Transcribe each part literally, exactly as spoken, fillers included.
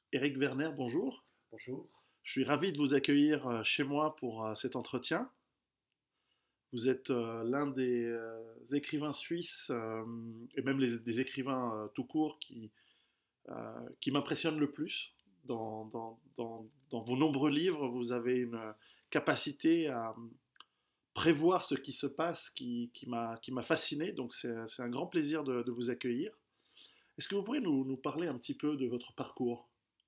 Éric Werner, bonjour. Bonjour. Je suis ravi de vous accueillir euh, chez moi pour euh, cet entretien. Vous êtes euh, l'un des euh, écrivains suisses, euh, et même les- des écrivains euh, tout court, qui, euh, qui m'impressionnent le plus. Dans, dans- dans- dans vos nombreux livres, vous avez une euh, capacité à prévoir ce qui se passe qui, qui m'a qui m'a fasciné. Donc c'est c'est un grand plaisir de, de vous accueillir. Est-ce que vous pourriez nous, nous parler un petit peu de votre parcours?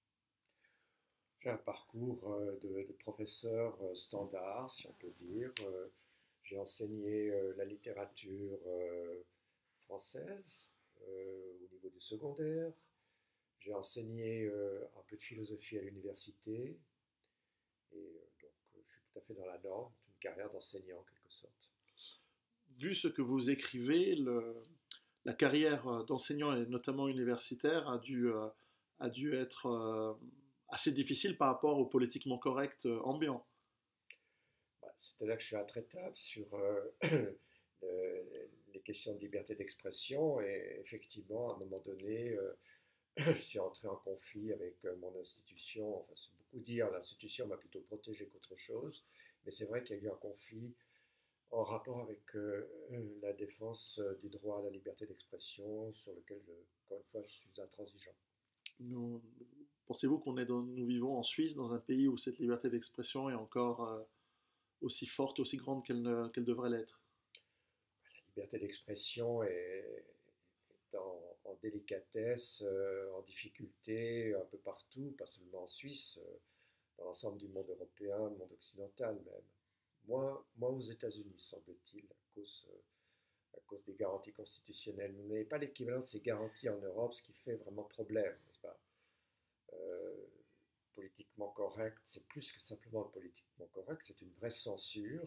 J'ai un parcours euh, de, de professeur euh, standard, si on peut dire. Euh, J'ai enseigné euh, la littérature euh, française euh, au niveau du secondaire. J'ai enseigné euh, un peu de philosophie à l'université. Et euh, donc, euh, je suis tout à fait dans la norme d'une carrière d'enseignant, en quelque sorte. Vu ce que vous écrivez, le, la carrière euh, d'enseignant et notamment universitaire a dû, euh, a dû être euh, assez difficile par rapport au politiquement correct euh, ambiant. Bah, c'est-à-dire que je suis intraitable sur euh, le- les questions de liberté d'expression et effectivement, à un moment donné, euh, je suis entré en conflit avec euh, mon institution. Enfin, c'est beaucoup dire, l'institution m'a plutôt protégé qu'autre chose, mais c'est vrai qu'il y a eu un conflit en rapport avec euh, euh, la défense euh, du droit à la liberté d'expression, sur lequel, je, encore une fois, je suis intransigeant. Nous, pensez-vous qu'on est dans, nous vivons en Suisse, dans un pays où cette liberté d'expression est encore euh, aussi forte, aussi grande qu'elle ne- qu'elle devrait l'être? La liberté d'expression est, est en, en délicatesse, euh, en difficulté un peu partout, pas seulement en Suisse, euh, dans l'ensemble du monde européen, le monde occidental même. Moins, moins aux États-Unis, semble-t-il, à cause, euh, à cause des garanties constitutionnelles. Vous n'avez pas l'équivalent de ces garanties en Europe, ce qui fait vraiment problème, n'est-ce pas? Euh, Politiquement correct, c'est plus que simplement politiquement correct, c'est une vraie censure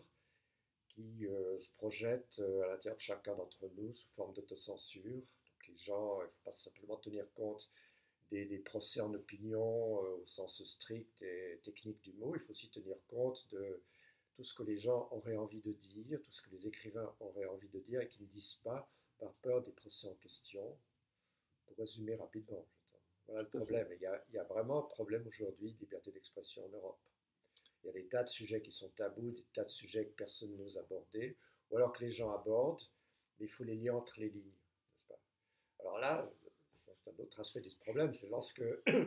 qui euh, se projette euh, à l'intérieur de chacun d'entre nous sous forme d'autocensure. Donc les gens, il ne faut pas simplement tenir compte des, des procès en opinion euh, au sens strict et technique du mot, il faut aussi tenir compte de tout ce que les gens auraient envie de dire, tout ce que les écrivains auraient envie de dire et qui ne disent pas par peur des procès en question. Pour résumer rapidement, voilà le Tout à fait. problème. Il y a, il y a vraiment un problème aujourd'hui de liberté d'expression en Europe. Il y a des tas de sujets qui sont tabous, des tas de sujets que personne n'ose aborder, ou alors que les gens abordent, mais il faut les lire entre les lignes, n'est-ce pas? Alors là, c'est un autre aspect du problème, c'est lorsque, le,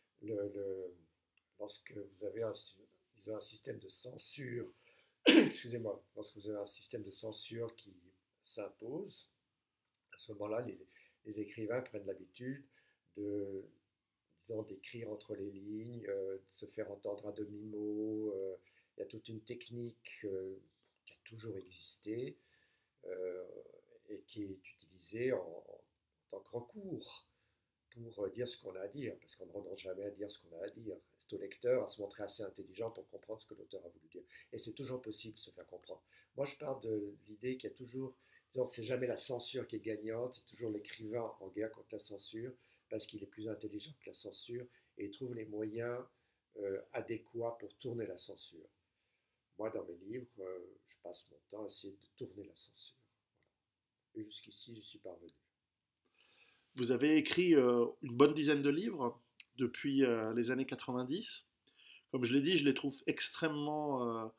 le- lorsque vous avez un, un système de censure, excusez-moi, lorsque vous avez un système de censure qui s'impose, à ce moment-là, les, les écrivains prennent l'habitude de, disons, d'écrire entre les lignes, euh, de se faire entendre à demi-mot. Euh, il y a toute une technique euh, qui a toujours existé euh, et qui est utilisée en, en tant que recours pour dire ce qu'on a à dire, parce qu'on ne renonce jamais à dire ce qu'on a à dire. C'est au lecteur à se montrer assez intelligent pour comprendre ce que l'auteur a voulu dire. Et c'est toujours possible de se faire comprendre. Moi, je pars de l'idée qu'il y a toujours, disons, c'est jamais la censure qui est gagnante, c'est toujours l'écrivain en guerre contre la censure, parce qu'il est plus intelligent que la censure et il trouve les moyens euh, adéquats pour tourner la censure. Moi, dans mes livres, euh, je passe mon temps à essayer de tourner la censure. Et jusqu'ici, j'y suis parvenu. Vous avez écrit euh, une bonne dizaine de livres depuis euh, les années quatre-vingt-dix. Comme je l'ai dit, je les trouve extrêmement euh,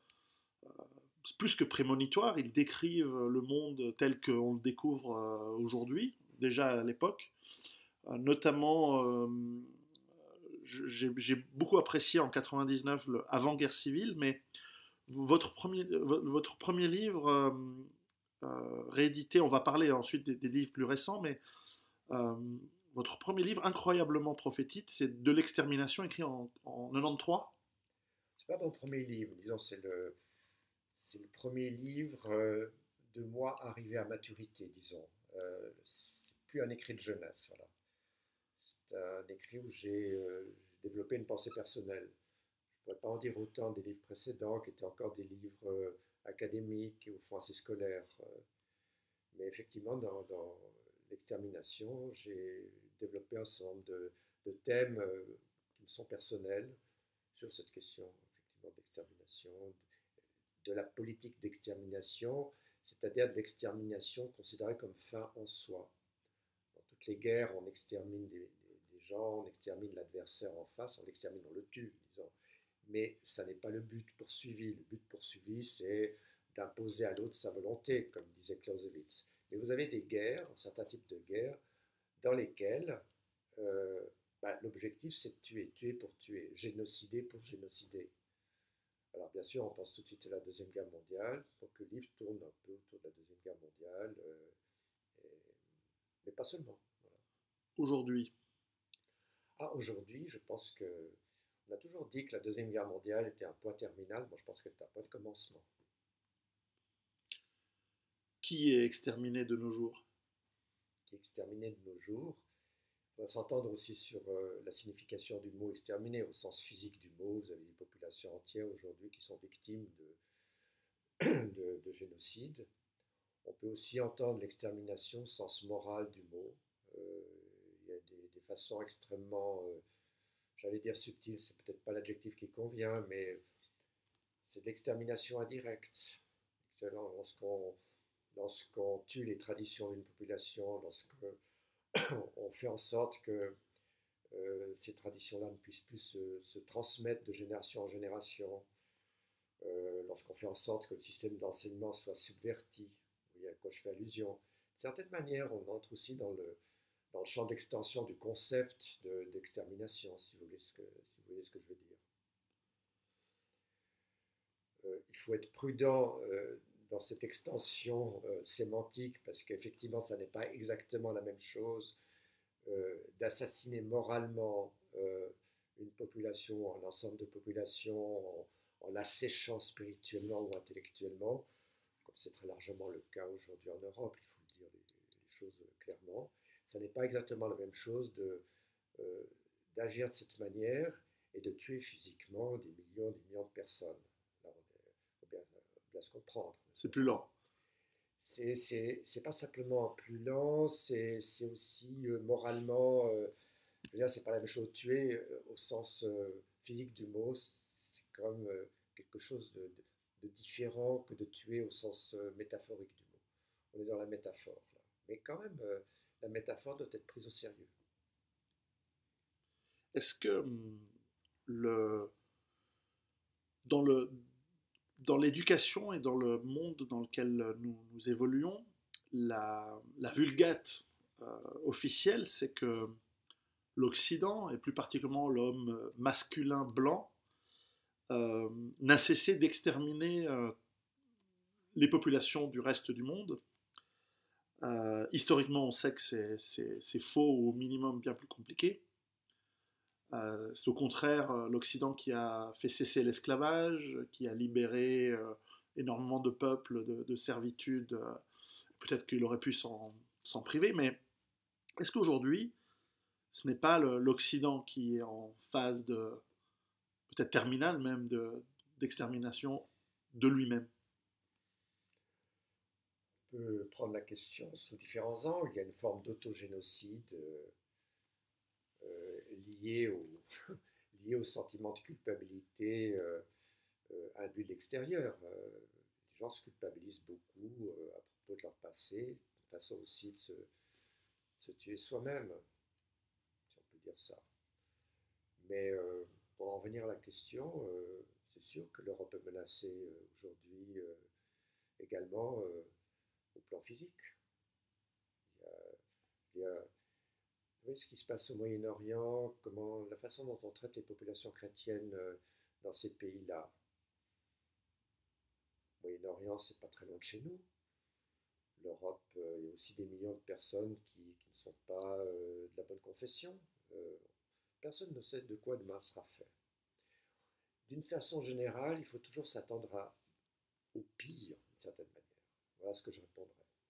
plus que prémonitoires. Ils décrivent le monde tel qu'on le découvre euh, aujourd'hui, déjà à l'époque. Euh, notamment, euh, j'ai j'ai beaucoup apprécié en quatre-vingt-dix-neuf le avant-guerre civile, mais votre premier, votre premier livre euh, euh, réédité, on va parler ensuite des, des livres plus récents, mais euh, votre premier livre incroyablement prophétique, c'est De l'extermination, écrit en, en quatre-vingt-treize. C'est pas mon premier livre, disons, c'est le, c'est le premier livre euh, de moi arrivé à maturité, disons. Euh, c'est plus un écrit de jeunesse, voilà. C'est un écrit où j'ai euh, développé une pensée personnelle. Je ne pourrais pas en dire autant des livres précédents, qui étaient encore des livres euh, académiques ou fond assez scolaires. Euh, mais effectivement, dans, dans l'extermination, j'ai développé un certain nombre de, de thèmes euh, qui me sont personnels sur cette question, effectivement, d'extermination, de la politique d'extermination, c'est-à-dire de l'extermination considérée comme fin en soi. Dans toutes les guerres, on extermine des, des, des gens, on extermine l'adversaire en face, on l'extermine, on le tue, disons. Mais ça n'est pas le but poursuivi. Le but poursuivi, c'est d'imposer à l'autre sa volonté, comme disait Clausewitz. Mais vous avez des guerres, un certain type de guerres, dans lesquelles euh, bah, l'objectif, c'est de tuer, tuer pour tuer, génocider pour génocider. Alors bien sûr, on pense tout de suite à la Deuxième Guerre mondiale, donc le livre tourne un peu autour de la Deuxième Guerre mondiale, euh, et, mais pas seulement. Voilà. Aujourd'hui, Ah, aujourd'hui, je pense que on a toujours dit que la Deuxième Guerre mondiale était un point terminal. Moi, je pense qu'elle est un point de commencement. qui est exterminé de nos jours? Qui est exterminé de nos jours. On va s'entendre aussi sur euh, la signification du mot exterminé au sens physique du mot. Vous avez des populations entières aujourd'hui qui sont victimes de, de, de génocide. On peut aussi entendre l'extermination au sens moral du mot. Euh, il y a des, des façons extrêmement, euh, j'allais dire subtiles, c'est peut-être pas l'adjectif qui convient, mais c'est de l'extermination indirecte. Lorsqu'on lorsqu'on tue les traditions d'une population, lorsqu'on fait en sorte que euh, ces traditions-là ne puissent plus se, se transmettre de génération en génération, euh, lorsqu'on fait en sorte que le système d'enseignement soit subverti, vous voyez à quoi je fais allusion. D'une certaine manière, on entre aussi dans le, dans le champ d'extension du concept de, d'extermination, si vous voulez ce que, si vous voyez ce que je veux dire. Euh, il faut être prudent euh, dans cette extension euh, sémantique, parce qu'effectivement, ça n'est pas exactement la même chose euh, d'assassiner moralement euh, une population, un ensemble de populations, en, en l'asséchant spirituellement ou intellectuellement, comme c'est très largement le cas aujourd'hui en Europe, il faut dire les, les choses clairement. Ça n'est pas exactement la même chose de, euh, d'agir de cette manière et de tuer physiquement des millions, des millions de personnes. Là, il faut bien, bien se comprendre. C'est plus lent. C'est, c'est, c'est pas simplement plus lent, c'est, c'est aussi euh, moralement, euh, je veux dire, c'est pas la même chose. Tuer euh, au sens euh, physique du mot, c'est quand même euh, quelque chose de, de, de différent que de tuer au sens euh, métaphorique du mot. On est dans la métaphore là. Mais quand même, euh, la métaphore doit être prise au sérieux. Est-ce que hum, le, dans le, dans l'éducation et dans le monde dans lequel nous, nous évoluons, la, la vulgate euh, officielle, c'est que l'Occident, et plus particulièrement l'homme masculin blanc, euh, n'a cessé d'exterminer euh, les populations du reste du monde. Euh, historiquement, on sait que c'est, c'est, c'est faux ou au minimum bien plus compliqué. Euh, c'est au contraire euh, l'Occident qui a fait cesser l'esclavage, qui a libéré euh, énormément de peuples de, de servitude. Euh, peut-être qu'il aurait pu s'en, s'en priver, mais est-ce qu'aujourd'hui, ce n'est pas le, l'Occident qui est en phase de, peut-être terminale même, de, d'extermination de lui-même? On peut prendre la question sous différents angles. Il y a une forme d'autogénocide euh, euh, liée, au, liée au sentiment de culpabilité euh, euh, induit de l'extérieur. Euh, les gens se culpabilisent beaucoup euh, à propos de leur passé, une façon aussi de se, de se tuer soi-même, si on peut dire ça. Mais euh, pour en revenir à la question, euh, c'est sûr que l'Europe est menacée euh, aujourd'hui euh, également euh, au plan physique. Il y a, il y a, vous voyez ce qui se passe au Moyen-Orient, comment, la façon dont on traite les populations chrétiennes euh, dans ces pays-là. Au Moyen-Orient, c'est pas très loin de chez nous. L'Europe, euh, il y a aussi des millions de personnes qui, qui ne sont pas euh, de la bonne confession. Euh, personne ne sait de quoi demain sera fait. D'une façon générale, il faut toujours s'attendre à, au pire, d'une certaine manière. Voilà ce que je répondrai.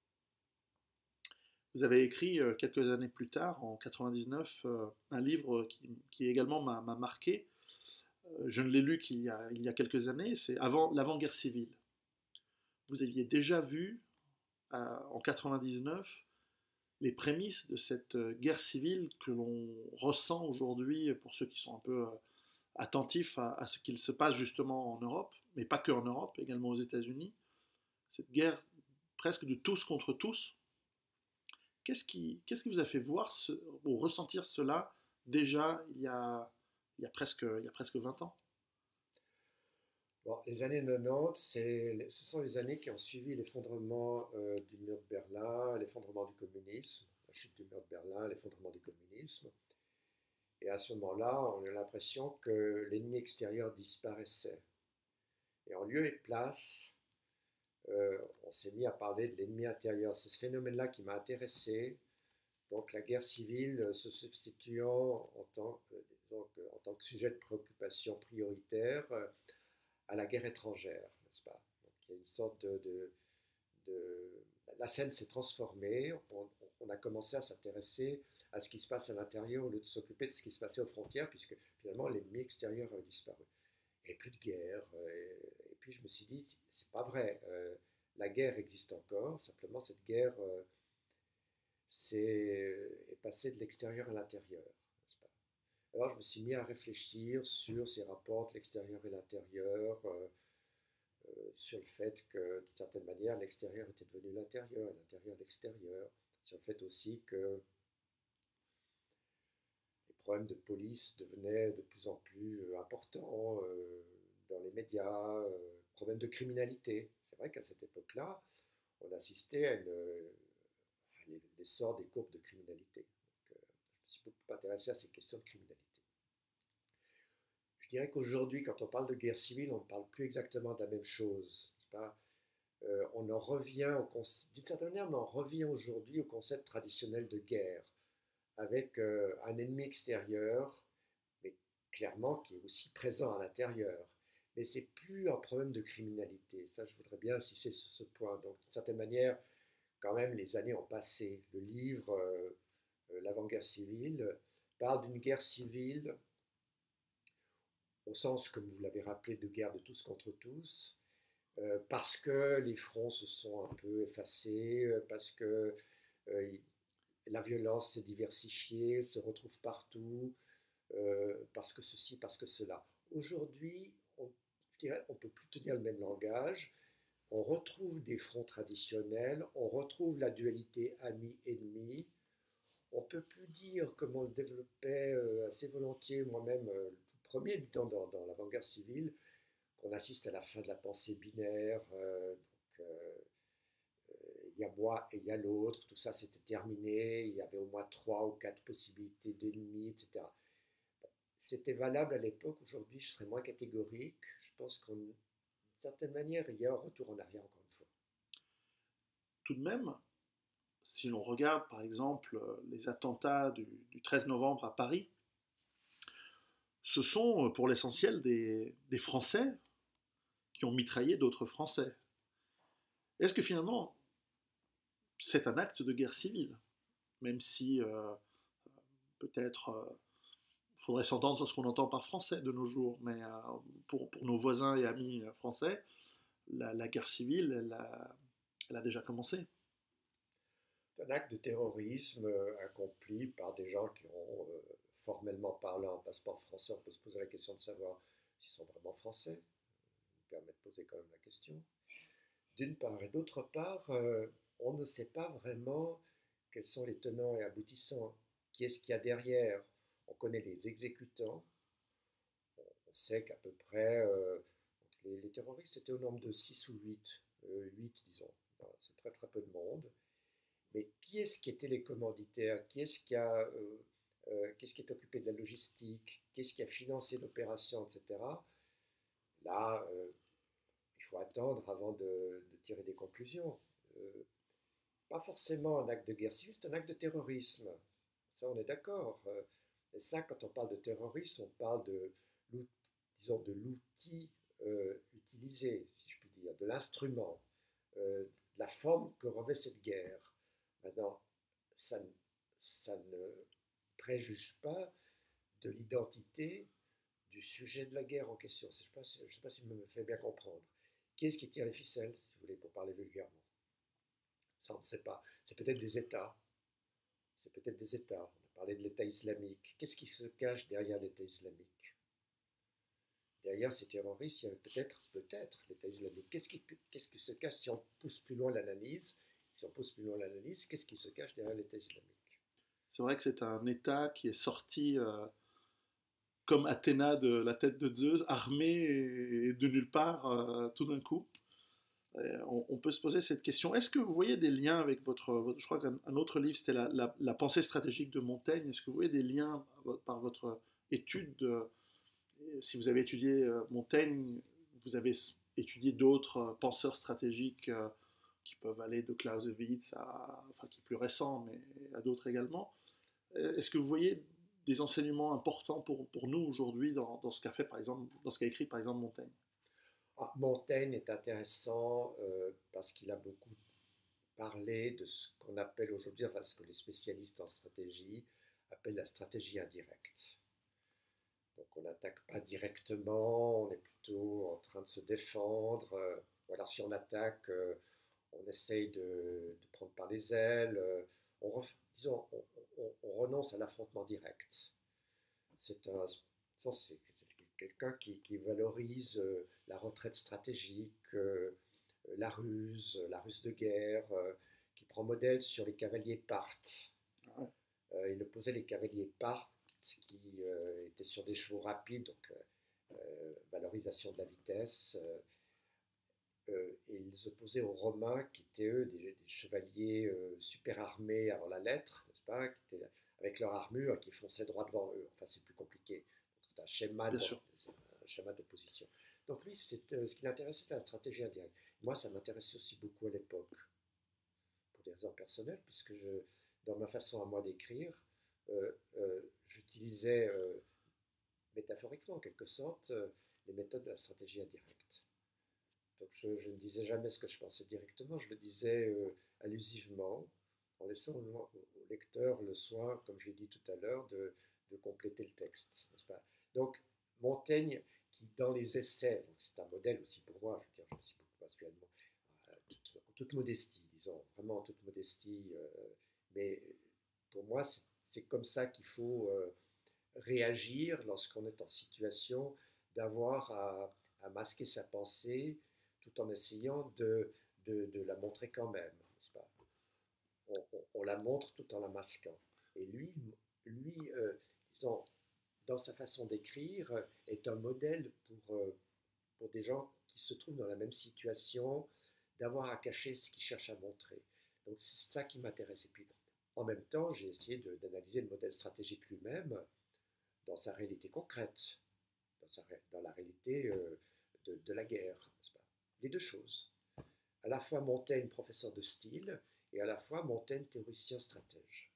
Vous avez écrit euh, quelques années plus tard, en quatre-vingt-dix-neuf, euh, un livre qui, qui également m'a, m'a marqué. Euh, je ne l'ai lu qu'il y a, il y a quelques années, c'est avant l'avant-guerre civile. Vous aviez déjà vu, euh, en quatre-vingt-dix-neuf, les prémices de cette guerre civile que l'on ressent aujourd'hui, pour ceux qui sont un peu euh, attentifs à, à ce qu'il se passe justement en Europe, mais pas que en Europe, également aux États-Unis. Cette guerre presque de tous contre tous. Qu'est-ce qui, qu'est-ce qui vous a fait voir ce, ou ressentir cela déjà il y a, il y a, presque, il y a presque vingt ans. Bon, les années quatre-vingt-dix, c'est, ce sont les années qui ont suivi l'effondrement euh, du mur de Berlin, l'effondrement du communisme, la chute du mur de Berlin, l'effondrement du communisme. Et à ce moment-là, on a l'impression que l'ennemi extérieur disparaissait. Et en lieu et place, euh, on s'est mis à parler de l'ennemi intérieur. C'est ce phénomène-là qui m'a intéressé. Donc la guerre civile se substituant en tant, euh, donc, en tant que sujet de préoccupation prioritaire euh, à la guerre étrangère, n'est-ce pas? Donc il y a une sorte de... de, de... La scène s'est transformée, on, on a commencé à s'intéresser à ce qui se passe à l'intérieur au lieu de s'occuper de ce qui se passait aux frontières, puisque finalement l'ennemi extérieur avait disparu. Il n'y avait plus de guerre. Et, et puis je me suis dit, c'est pas vrai. Euh, la guerre existe encore, simplement cette guerre euh, c'est, est passée de l'extérieur à l'intérieur. N'est-ce pas? Alors je me suis mis à réfléchir sur ces rapports entre l'extérieur et l'intérieur, euh, euh, sur le fait que, d'une certaine manière, l'extérieur était devenu l'intérieur, et l'intérieur l'extérieur, sur le fait aussi que les problèmes de police devenaient de plus en plus euh, importants euh, dans les médias, euh, problèmes de criminalité. C'est vrai qu'à cette époque-là, on assistait à une, euh, enfin, l'essor des courbes de criminalité. Donc, euh, je me suis beaucoup intéressé à ces questions de criminalité. Je dirais qu'aujourd'hui, quand on parle de guerre civile, on ne parle plus exactement de la même chose. Pas euh, on en revient, d'une certaine manière, on en revient aujourd'hui au concept traditionnel de guerre, avec euh, un ennemi extérieur, mais clairement qui est aussi présent à l'intérieur. Mais c'est plus un problème de criminalité. Ça, je voudrais bien insister sur ce point. Donc, d'une certaine manière, quand même, les années ont passé. Le livre, euh, euh, L'avant-guerre civile, parle d'une guerre civile au sens, comme vous l'avez rappelé, de guerre de tous contre tous, euh, parce que les fronts se sont un peu effacés, parce que euh, la violence s'est diversifiée, elle se retrouve partout, euh, parce que ceci, parce que cela. Aujourd'hui, on, je dirais, on ne peut plus tenir le même langage. On retrouve des fronts traditionnels, on retrouve la dualité ami-ennemi. On ne peut plus dire, comme on le développait euh, assez volontiers moi-même, euh, le premier du temps dans, dans l'avant-garde civile, qu'on assiste à la fin de la pensée binaire. Euh, donc, euh, il y a moi et il y a l'autre, tout ça c'était terminé, il y avait au moins trois ou quatre possibilités d'ennemis, et cetera. C'était valable à l'époque, aujourd'hui je serais moins catégorique. Je pense qu'une certaine manière, il y a un retour en arrière encore une fois. Tout de même, si l'on regarde par exemple les attentats du, du treize novembre à Paris, ce sont pour l'essentiel des, des Français qui ont mitraillé d'autres Français. Est-ce que finalement c'est un acte de guerre civile, même si euh, peut-être il euh, faudrait s'entendre sur ce qu'on entend par français de nos jours, mais euh, pour, pour, nos voisins et amis français, la, la guerre civile, elle a, elle a déjà commencé. C'est un acte de terrorisme euh, accompli par des gens qui ont, euh, formellement parlant, un passeport français. On peut se poser la question de savoir s'ils sont vraiment français. Ça nous permet de poser quand même la question. D'une part, et d'autre part, euh, on ne sait pas vraiment quels sont les tenants et aboutissants. Qui est-ce qu'il y a derrière? On connaît les exécutants. On, on sait qu'à peu près, euh, les, les terroristes étaient au nombre de six ou huit, euh, huit disons. C'est très très peu de monde. Mais qui est-ce qui étaient les commanditaires? Qui est-ce qui, a, euh, euh, qui, est-ce qui est occupé de la logistique? Qui est-ce qui a financé l'opération, et cetera. Là, euh, il faut attendre avant de, de tirer des conclusions. Euh, pas forcément un acte de guerre civile, c'est un acte de terrorisme. Ça, on est d'accord. Euh, et ça, quand on parle de terrorisme, on parle de, disons, de l'outil euh, utilisé, si je puis dire, de l'instrument, euh, de la forme que revêt cette guerre. Maintenant, ça, ça ne préjuge pas de l'identité du sujet de la guerre en question. Je ne sais, sais pas si je me fais bien comprendre. Qui est-ce qui tire les ficelles, si vous voulez, pour parler vulgairement? Ça, on ne sait pas. C'est peut-être des États. C'est peut-être des États. On a parlé de l'État islamique. Qu'est-ce qui se cache derrière l'État islamique? Derrière ces terroristes, il y avait peut-être, peut-être l'État islamique. Qu'est-ce qui, qu'est-ce qui se cache si on pousse plus loin l'analyse? Si on pousse plus loin l'analyse, qu'est-ce qui se cache derrière l'État islamique? C'est vrai que c'est un État qui est sorti euh, comme Athéna de la tête de Zeus, armé et de nulle part euh, tout d'un coup. Et on, on peut se poser cette question. Est-ce que vous voyez des liens avec votre... votre- je crois qu'un un autre livre, c'était la, la- la pensée stratégique de Montaigne. Est-ce que vous voyez des liens par votre étude de- si vous avez étudié euh, Montaigne, vous avez étudié d'autres euh, penseurs stratégiques euh, qui peuvent aller de Clausewitz à, enfin qui est plus récent, mais à d'autres également. Euh, Est-ce que vous voyez des enseignements importants pour, pour nous aujourd'hui dans, dans ce qu'a fait par exemple, dans ce qu'a écrit par exemple Montaigne? Ah, Montaigne est intéressant euh, parce qu'il a beaucoup parlé de ce qu'on appelle aujourd'hui, enfin ce que les spécialistes en stratégie appellent la stratégie indirecte. Donc on n'attaque pas directement, on est plutôt en train de se défendre. Euh, ou alors si on attaque, euh, on essaye de, de prendre par les ailes. Euh, on, ref, disons, on, on, on renonce à l'affrontement direct. C'est un, c'est quelqu'un qui, qui valorise euh, la retraite stratégique, euh, la ruse, la ruse de guerre, euh, qui prend modèle sur les cavaliers parthes. Ouais. Euh, il opposait les cavaliers parthes qui euh, étaient sur des chevaux rapides, donc euh, valorisation de la vitesse. Euh, euh, et ils opposaient aux Romains, qui étaient eux des, des chevaliers euh, super armés avant la lettre, n'est-ce pas, qui étaient avec leur armure, qui fonçaient droit devant eux. Enfin, c'est plus compliqué. C'est un schéma, Bien de, sûr. un schéma d'opposition. Donc lui, c'est, euh, ce qui l'intéressait, c'était la stratégie indirecte. Moi, ça m'intéressait aussi beaucoup à l'époque, pour des raisons personnelles, puisque je, dans ma façon à moi d'écrire, euh, euh, j'utilisais euh, métaphoriquement, en quelque sorte, euh, les méthodes de la stratégie indirecte. Donc je, je ne disais jamais ce que je pensais directement, je le disais euh, allusivement, en laissant au, au lecteur le soin, comme je l'ai dit tout à l'heure, de, de compléter le texte. N'est-ce pas? Donc Montaigne, qui dans les essais, donc c'est un modèle aussi pour moi, je veux dire, je me suis beaucoup inspiré de moi, euh, toute, en toute modestie, disons, vraiment en toute modestie, euh, mais pour moi c'est, c'est comme ça qu'il faut euh, réagir lorsqu'on est en situation d'avoir à, à masquer sa pensée tout en essayant de, de, de la montrer quand même, n'est-ce pas? On, on, on, la montre tout en la masquant. Et lui, lui euh, disons, dans sa façon d'écrire, est un modèle pour, euh, pour des gens qui se trouvent dans la même situation, d'avoir à cacher ce qu'ils cherchent à montrer. Donc c'est ça qui m'intéresse. Et puis, en même temps, j'ai essayé de, d'analyser le modèle stratégique lui-même dans sa réalité concrète, dans, sa, dans la réalité euh, de, de la guerre, n'est-ce pas? Les deux choses. À la fois Montaigne, professeur de style, et à la fois Montaigne, théoricien stratège.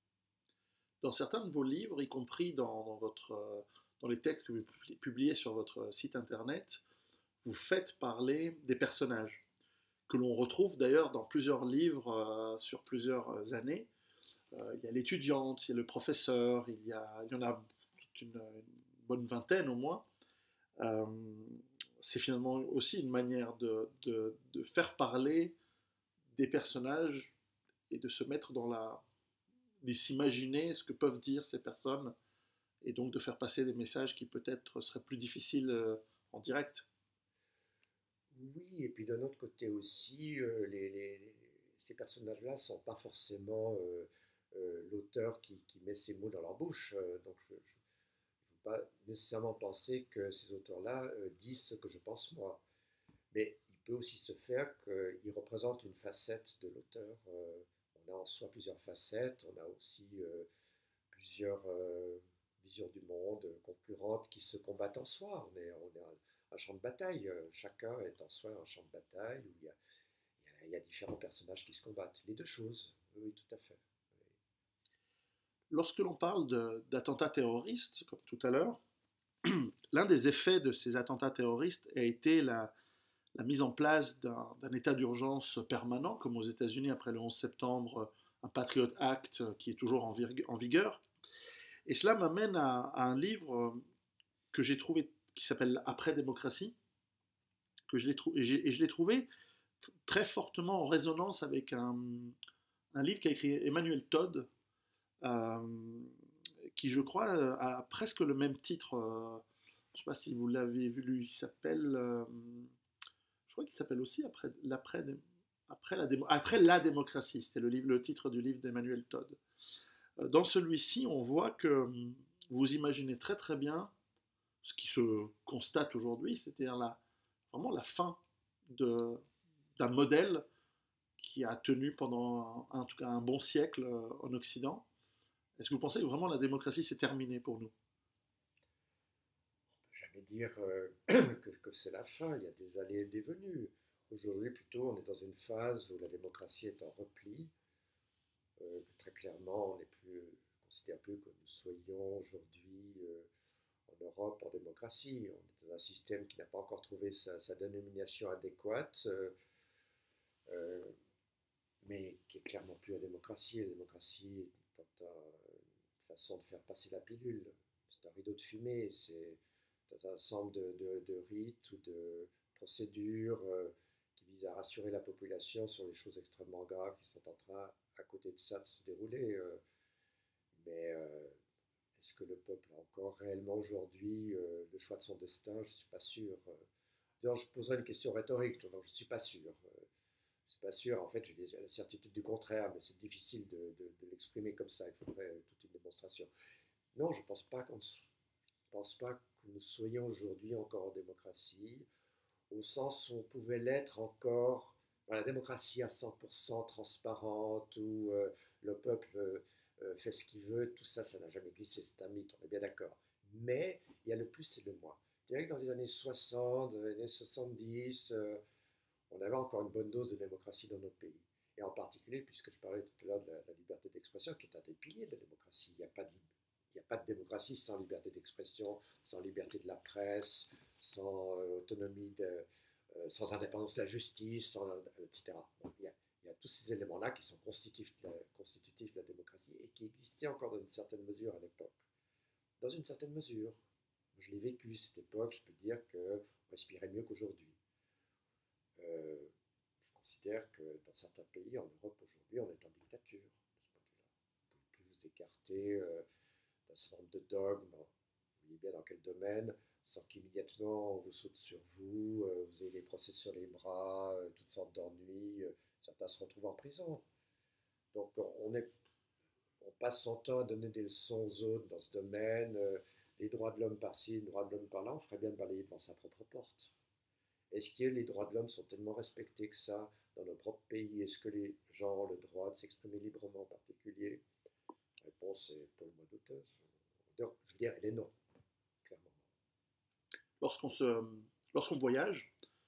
Dans certains de vos livres, y compris dans, dans, votre, dans les textes que vous publiez sur votre site internet, vous faites parler des personnages, que l'on retrouve d'ailleurs dans plusieurs livres euh, sur plusieurs années. Euh, il y a l'étudiante, il y a le professeur, il y, a, il y en a toute une, une bonne vingtaine au moins. Euh, c'est finalement aussi une manière de, de, de faire parler des personnages et de se mettre dans la... de s'imaginer ce que peuvent dire ces personnes et donc de faire passer des messages qui peut-être seraient plus difficiles euh, en direct. Oui, et puis d'un autre côté aussi, euh, les, les, ces personnages-là ne sont pas forcément euh, euh, l'auteur qui, qui met ses mots dans leur bouche. Euh, donc je ne veux pas nécessairement penser que ces auteurs-là euh, disent ce que je pense moi. Mais il peut aussi se faire qu'ils représentent une facette de l'auteur. Euh, on a en soi plusieurs facettes, on a aussi euh, plusieurs euh, visions du monde concurrentes qui se combattent en soi. On est, on est un, un champ de bataille, chacun est en soi un champ de bataille où il y a, il y a, il y a différents personnages qui se combattent. Les deux choses, oui, tout à fait. Oui. Lorsque l'on parle de, d'attentats terroristes, comme tout à l'heure, l'un des effets de ces attentats terroristes a été la, la mise en place d'un, d'un état d'urgence permanent, comme aux États-Unis après le onze septembre, un Patriot Act qui est toujours en, vir- en vigueur. Et cela m'amène à, à un livre que j'ai trouvé qui s'appelle Après-démocratie, que je l'ai trou- et, j'ai, et je l'ai trouvé très fortement en résonance avec un, un livre qu'a écrit Emmanuel Todd, euh, qui je crois a presque le même titre. Euh, je ne sais pas si vous l'avez vu, lui, il s'appelle, euh, je crois qu'il s'appelle aussi Après, l'après, après, la, démo, après la démocratie, c'était le, livre, le titre du livre d'Emmanuel Todd. Euh, Dans celui-ci, on voit que hum, vous imaginez très très bien ce qui se constate aujourd'hui, c'est-à-dire la, vraiment la fin de- d'un modèle qui a tenu pendant en tout cas un bon siècle euh, en Occident. Est-ce que vous pensez que vraiment la démocratie s'est terminée pour nous? Jamais dire euh, que, que c'est la fin, il y a des allées et des venues. Aujourd'hui, plutôt, on est dans une phase où la démocratie est en repli. Euh, très clairement, on n'est plus, je considère plus que nous soyons aujourd'hui euh, en Europe en démocratie. On est dans un système qui n'a pas encore trouvé sa, sa dénomination adéquate, euh, euh, mais qui est clairement plus la démocratie. La démocratie est une façon de faire passer la pilule. C'est un rideau de fumée, c'est un ensemble de, de, de rites ou de procédures euh, qui visent à rassurer la population sur les choses extrêmement graves qui sont en train, à côté de ça, de se dérouler. Euh, mais euh, est-ce que le peuple a encore réellement aujourd'hui euh, le choix de son destin? Je ne suis pas sûr. Euh, je poserais une question rhétorique, donc je ne suis pas sûr. Euh, je ne suis pas sûr. En fait, j'ai la certitude du contraire, mais c'est difficile de, de, de l'exprimer comme ça. Il faudrait toute une démonstration. Non, je ne pense pas qu'on Je ne pense pas que nous soyons aujourd'hui encore en démocratie, au sens où on pouvait l'être encore dans la démocratie à cent pour cent transparente, où euh, le peuple euh, euh, fait ce qu'il veut, tout ça, ça n'a jamais existé, c'est un mythe, on est bien d'accord. Mais il y a le plus et le moins. Je dirais que dans les années soixante, dans les années soixante-dix, euh, on avait encore une bonne dose de démocratie dans notre pays. Et en particulier, puisque je parlais tout à l'heure de la, la liberté d'expression, qui est un des piliers de la démocratie, il n'y a pas de il n'y a pas de démocratie sans liberté d'expression, sans liberté de la presse, sans euh, autonomie, de, euh, sans indépendance de la justice, sans, euh, et cetera. Donc, il, y a, il y a tous ces éléments-là qui sont constitutifs de, la, constitutifs de la démocratie et qui existaient encore dans une certaine mesure à l'époque. Dans une certaine mesure, je l'ai vécu cette époque, je peux dire qu'on respirait mieux qu'aujourd'hui. Euh, je considère que dans certains pays en Europe aujourd'hui, on est en dictature de ce point de vue-là. Vous ne pouvez plus vous écarter. Euh, d'un certain nombre de dogmes, vous voyez bien dans quel domaine, sans qu'immédiatement on vous saute sur vous, euh, vous avez des procès sur les bras, euh, toutes sortes d'ennuis, euh, certains se retrouvent en prison. Donc on, est, on passe son temps à donner des leçons aux autres dans ce domaine, euh, les droits de l'homme par-ci, les droits de l'homme par-là, on ferait bien de balayer devant sa propre porte. Est-ce que les droits de l'homme sont tellement respectés que ça dans nos propres pays? Est-ce que les gens ont le droit de s'exprimer librement en particulier? La réponse est pour le moins douteuse. Donc, je veux dire, elle est non, clairement. Lorsqu'on se, lorsqu'on voyage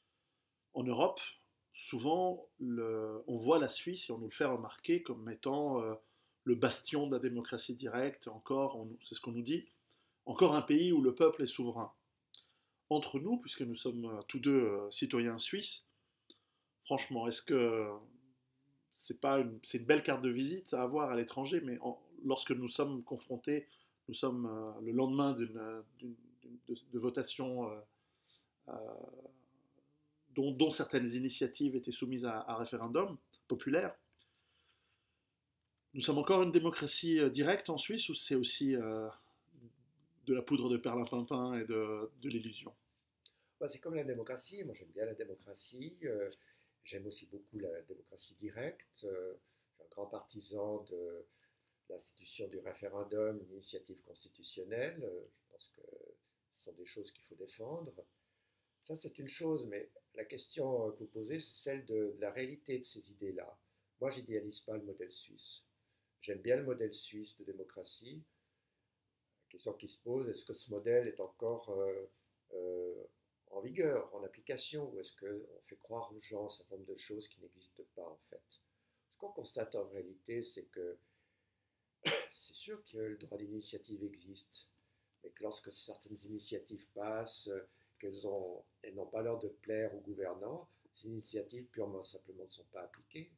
en Europe, souvent le, on voit la Suisse et on nous le fait remarquer comme étant euh, le bastion de la démocratie directe. Encore, on- c'est ce qu'on nous dit, encore un pays où le peuple est souverain. Entre nous, puisque nous sommes euh, tous deux euh, citoyens suisses, franchement, est-ce que c'est pas une, c'est une belle carte de visite à avoir à l'étranger, mais en- lorsque nous sommes confrontés, nous sommes euh, le lendemain d'une, d'une- d'une- de, de votation euh, euh, dont, dont certaines initiatives étaient soumises à, à référendum populaire. Nous sommes encore une démocratie euh, directe en Suisse ou c'est aussi euh, de la poudre de perlimpinpin et de, de l'illusion? Bah, c'est comme la démocratie. Moi, j'aime bien la démocratie. Euh, j'aime aussi beaucoup la démocratie directe. Euh, je suis un grand partisan de l'institution du référendum, l'initiative constitutionnelle. Euh, je pense que ce sont des choses qu'il faut défendre. Ça, c'est une chose, mais la question que vous posez, c'est celle de, de la réalité de ces idées-là. Moi, j'idéalise pas le modèle suisse. J'aime bien le modèle suisse de démocratie. La question qui se pose, est-ce que ce modèle est encore euh, euh, en vigueur, en application, ou est-ce qu'on fait croire aux gens un certain nombre de choses qui n'existent pas en fait? Ce qu'on constate en réalité, c'est que c'est sûr que le droit d'initiative existe, mais que lorsque certaines initiatives passent, qu'elles ont, elles n'ont pas l'air de plaire aux gouvernants, ces initiatives purement simplement ne sont pas appliquées.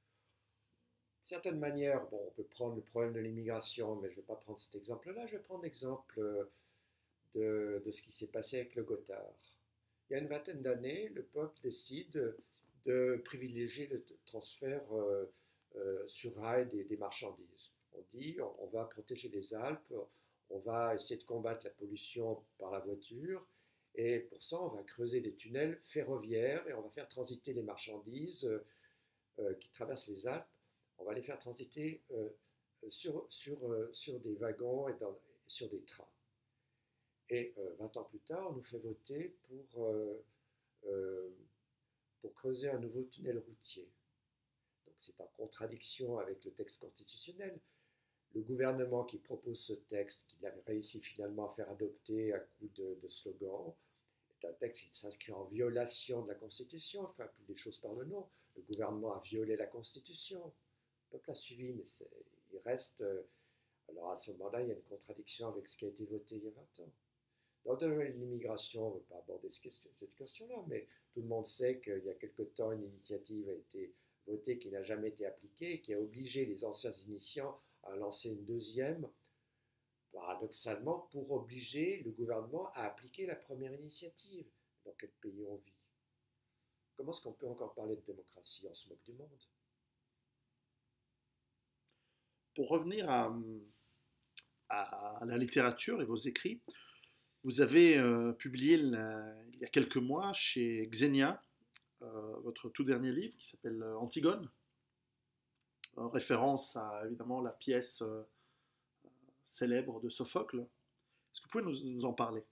De certaine manière, bon, on peut prendre le problème de l'immigration, mais je ne vais pas prendre cet exemple-là, je vais prendre l'exemple de, de ce qui s'est passé avec le Gothard. Il y a une vingtaine d'années, le peuple décide de privilégier le transfert euh, euh, sur rail des, des marchandises. On dit on, on va protéger les Alpes, on va essayer de combattre la pollution par la voiture, et pour ça, on va creuser des tunnels ferroviaires et on va faire transiter les marchandises euh, qui traversent les Alpes. On va les faire transiter euh, sur, sur, euh, sur des wagons et dans, sur des trains. Et euh, vingt ans plus tard, on nous fait voter pour, euh, euh, pour creuser un nouveau tunnel routier. Donc c'est en contradiction avec le texte constitutionnel. Le gouvernement qui propose ce texte, qu'il avait réussi finalement à faire adopter à coup de, de slogans, est un texte qui s'inscrit en violation de la Constitution. Enfin, appeler les choses par le nom. Le gouvernement a violé la Constitution. Le peuple a suivi, mais il reste... Euh, alors à ce moment-là, il y a une contradiction avec ce qui a été voté il y a vingt ans. Dans le domaine de l'immigration, on ne veut pas aborder cette question-là, mais tout le monde sait qu'il y a quelque temps, une initiative a été votée qui n'a jamais été appliquée et qui a obligé les anciens initiants à lancer une deuxième, paradoxalement, pour obliger le gouvernement à appliquer la première initiative. Dans quel pays on vit? Comment est-ce qu'on peut encore parler de démocratie? On se moque du monde. Pour revenir à, à la littérature et vos écrits, vous avez euh, publié la, il y a quelques mois chez Xenia euh, votre tout dernier livre qui s'appelle Antigone, en référence à évidemment la pièce euh, célèbre de Sophocle. Est-ce que vous pouvez nous, nous en parler?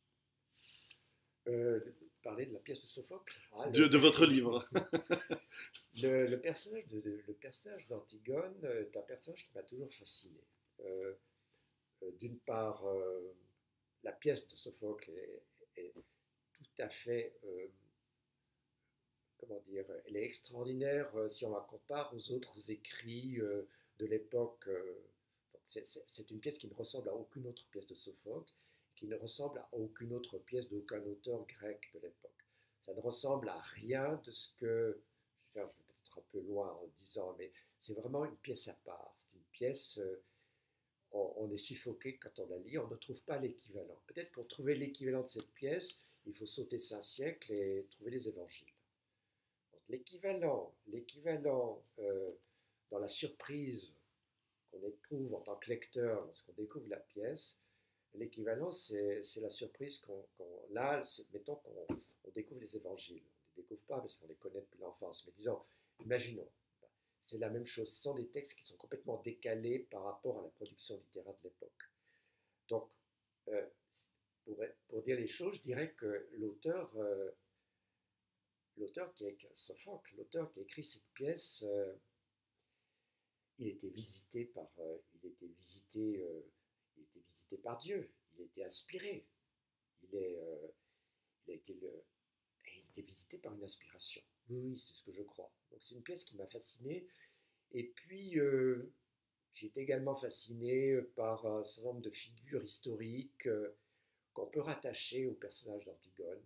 euh, Parler de la pièce de Sophocle, ah, de, le, de votre livre. le, le personnage de, de, le personnage d'Antigone est un personnage qui m'a toujours fasciné. Euh, euh, D'une part, euh, la pièce de Sophocle est, est tout à fait, euh, comment dire, elle est extraordinaire euh, si on la compare aux autres écrits euh, de l'époque. Euh, c'est une pièce qui ne ressemble à aucune autre pièce de Sophocle, qui ne ressemble à aucune autre pièce d'aucun auteur grec de l'époque. Ça ne ressemble à rien de ce que, je vais peut-être un peu loin en le disant, mais c'est vraiment une pièce à part. C'est une pièce... Euh, on est suffoqué quand on la lit, on ne trouve pas l'équivalent. Peut-être pour trouver l'équivalent de cette pièce, il faut sauter cinq siècles et trouver les évangiles. L'équivalent, l'équivalent euh, dans la surprise qu'on éprouve en tant que lecteur lorsqu'on découvre la pièce, l'équivalent, c'est la surprise qu'on qu a, mettons qu'on on découvre les évangiles. On ne les découvre pas parce qu'on les connaît depuis l'enfance, mais disons, imaginons, c'est la même chose. Ce sont des textes qui sont complètement décalés par rapport à la production littéraire de l'époque. Donc, euh, pour, pour dire les choses, je dirais que l'auteur, euh, l'auteur qui a écrit Sophocle, l'auteur qui a écrit cette pièce, euh, il était visité par, euh, il était visité, euh, il était visité par Dieu. Il a été inspiré. Il est, euh, il a été le, il était visité par une inspiration. Oui, c'est ce que je crois. Donc c'est une pièce qui m'a fasciné. Et puis, euh, j'ai été également fasciné par un certain nombre de figures historiques euh, qu'on peut rattacher au personnage d'Antigone.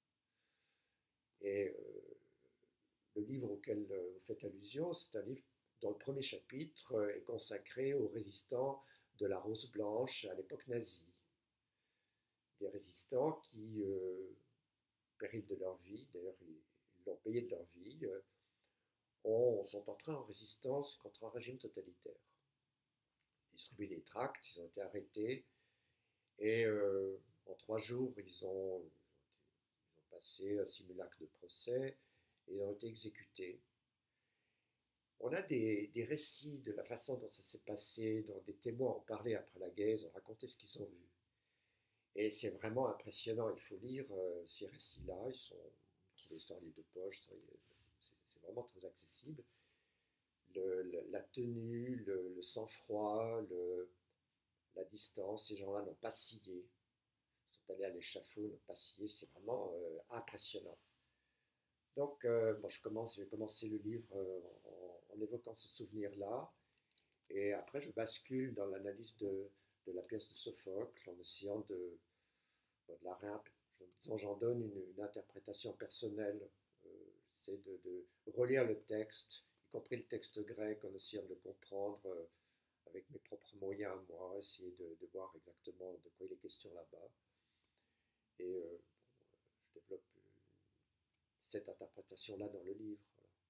Et euh, le livre auquel euh, vous faites allusion, c'est un livre dont le premier chapitre euh, est consacré aux résistants de la Rose Blanche à l'époque nazie. Des résistants qui, euh, péril de leur vie, d'ailleurs ils l'ont payé de leur vie, euh, ont, sont entrés en résistance contre un régime totalitaire. Ils distribuaient des tracts, ils ont été arrêtés, et euh, en trois jours, ils ont, ils ont passé un simulacre de procès, et ils ont été exécutés. On a des, des récits de la façon dont ça s'est passé, dont des témoins ont parlé après la guerre, ils ont raconté ce qu'ils ont vu. Et c'est vraiment impressionnant, il faut lire euh, ces récits-là, ils sont trouvés sans livre de poche, c'est vraiment très accessible. Le, le, la tenue, le, le sang-froid, la distance, ces gens-là n'ont pas scié, ils sont allés à l'échafaud, n'ont pas scié, c'est vraiment euh, impressionnant. Donc, euh, bon, je commence, j'ai commencé le livre euh, en, en évoquant ce souvenir-là, et après je bascule dans l'analyse de, de la pièce de Sophocle, en essayant de, de la réimprimer. J'en donne une, une interprétation personnelle. Euh, J'essaie de, de relire le texte, y compris le texte grec, en essayant de le comprendre euh, avec mes propres moyens à moi, essayer de, de voir exactement de quoi il est question là-bas. Et euh, je développe cette interprétation-là dans le livre.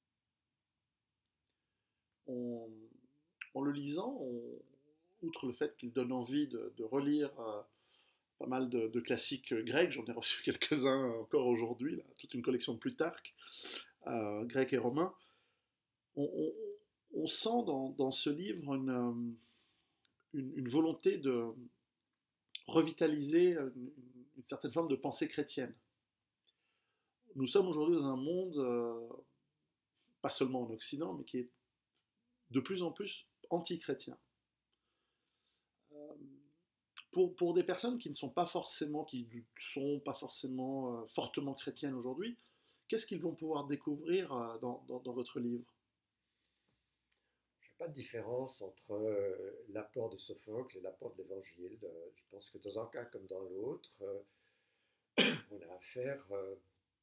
On, en le lisant, on, outre le fait qu'il donne envie de, de relire euh, pas mal de, de classiques grecs, j'en ai reçu quelques-uns encore aujourd'hui, toute une collection de Plutarque, euh, grec et romain, on, on, On sent dans, dans ce livre une, euh, une, une volonté de revitaliser une, une certaine forme de pensée chrétienne. Nous sommes aujourd'hui dans un monde, euh, pas seulement en Occident, mais qui est de plus en plus anti-chrétien. Euh, pour, pour des personnes qui ne sont pas forcément, qui sont pas forcément euh, fortement chrétiennes aujourd'hui, qu'est-ce qu'ils vont pouvoir découvrir euh, dans, dans, dans votre livre? Je ne fais pas de différence entre euh, l'apport de Sophocle et l'apport de l'Évangile. Euh, je pense que dans un cas comme dans l'autre, euh, on a affaire euh,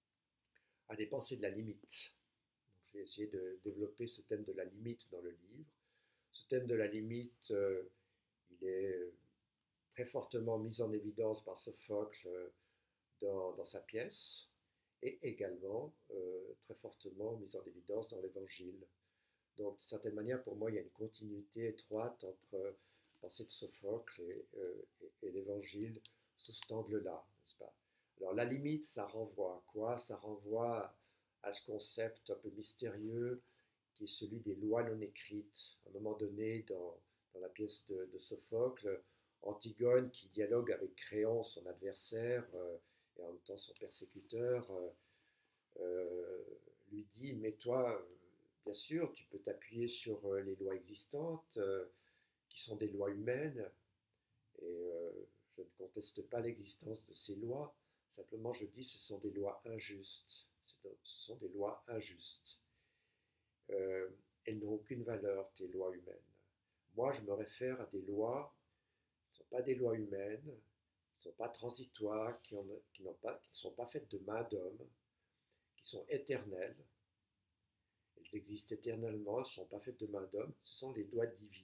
à des pensées de la limite. J'ai essayé de développer ce thème de la limite dans le livre. Ce thème de la limite, euh, il est très fortement mis en évidence par Sophocle euh, dans, dans sa pièce et également euh, très fortement mis en évidence dans l'Évangile. Donc, d'une certaine manière, pour moi, il y a une continuité étroite entre euh, la pensée de Sophocle et, euh, et, et l'Évangile sous cet angle-là, n'est-ce pas? Alors, la limite, ça renvoie à quoi? Ça renvoie à ce concept un peu mystérieux qui est celui des lois non écrites. À un moment donné, dans, dans la pièce de, de Sophocle, Antigone, qui dialogue avec Créon, son adversaire, euh, et en même temps son persécuteur, euh, euh, lui dit, mais toi, bien sûr, tu peux t'appuyer sur euh, les lois existantes, euh, qui sont des lois humaines, et euh, je ne conteste pas l'existence de ces lois, simplement je dis ce sont des lois injustes, ce sont des lois injustes. Euh, elles n'ont aucune valeur, tes lois humaines. Moi, je me réfère à des lois qui ne sont pas des lois humaines, qui ne sont pas transitoires, qui, ont, qui, n'ont pas, qui ne sont pas faites de main d'homme, qui sont éternelles. Elles existent éternellement, elles ne sont pas faites de main d'homme, ce sont les lois divines.